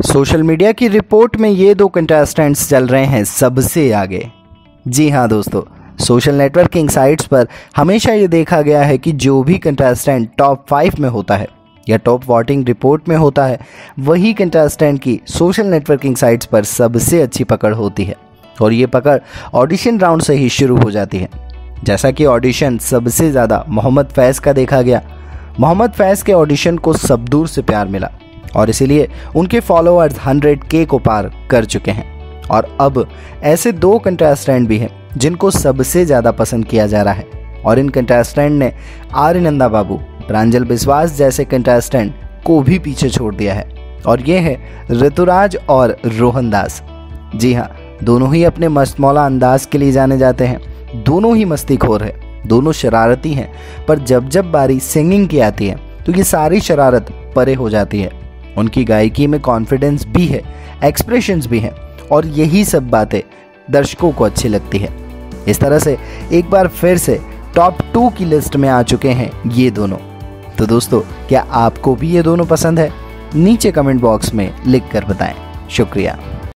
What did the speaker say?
Social media की report में ये दो कंटेस्टेंट्स चल रहे हैं सबसे आगे। जी हाँ दोस्तों, सोशल नेटवर्किंग साइट्स पर हमेशा ये देखा गया है कि जो भी कंटेस्टेंट टॉप 5 में होता है या टॉप वोटिंग रिपोर्ट में होता है, वही कंटेस्टेंट की सोशल नेटवर्किंग साइट्स पर सबसे अच्छी पकड़ होती है। और ये पकड़ ऑडिशन राउंड से ही शुरू हो जाती है। जैसा कि ऑडिशन सबसे ज़्यादा मोहम्मद फैज़ का देखा गया। मोहम्मद फैज़ के ऑडिशन को सब दूर से प्यार मिला और इसीलिए उनके फॉलोअर्स 100K को पार कर चुके हैं। और अब ऐसे दो कंटेस्टेंट भी हैं जिनको सबसे ज़्यादा पसंद किया जा रहा है और इन कंटेस्टेंट ने आर्यनंदा बाबू, प्रांजल बिस्वास जैसे कंटेस्टेंट को भी पीछे छोड़ दिया है। और ये है ऋतुराज और रोहन दास। जी हाँ, दोनों ही अपने मस्तमौला अंदाज के लिए जाने जाते हैं। दोनों ही मस्तीखोर है, दोनों शरारती हैं, पर जब जब बारी सिंगिंग की आती है तो ये सारी शरारत परे हो जाती है। उनकी गायकी में कॉन्फिडेंस भी है, एक्सप्रेशंस भी हैं और यही सब बातें दर्शकों को अच्छी लगती है। इस तरह से एक बार फिर से टॉप 2 की लिस्ट में आ चुके हैं ये दोनों। तो दोस्तों, क्या आपको भी ये दोनों पसंद है? नीचे कमेंट बॉक्स में लिख कर बताएं। शुक्रिया।